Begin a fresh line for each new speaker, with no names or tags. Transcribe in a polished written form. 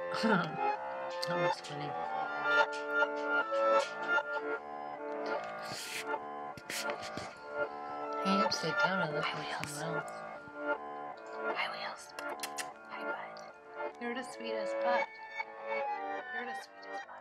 That was funny. Hey, upside down, I look like someone else. Hi, Wheels. Hi, bud. You're the sweetest bud. You're the sweetest bud.